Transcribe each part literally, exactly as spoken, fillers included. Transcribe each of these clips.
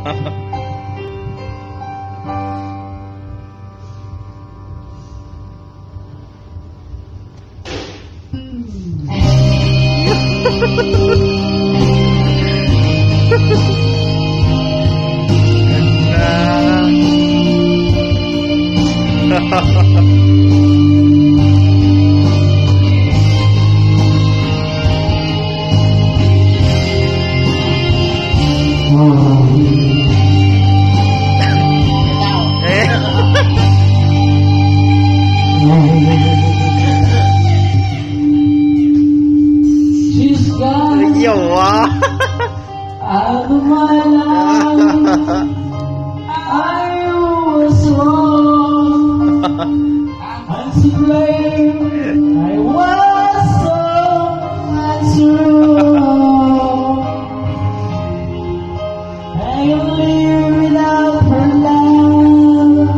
She's gone out of my life. I was wrong. I'm to blame. I was so untrue. I can live without her love.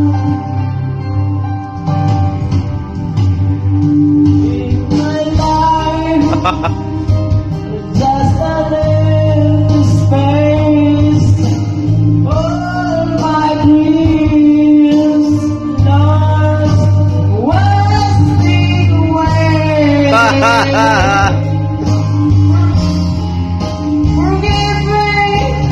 In my life, just a little space. All my dreams lost, wasting away. Forgive me,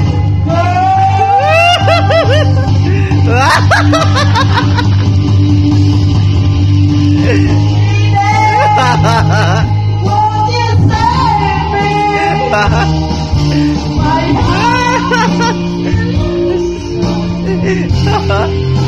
won't you save me? My heart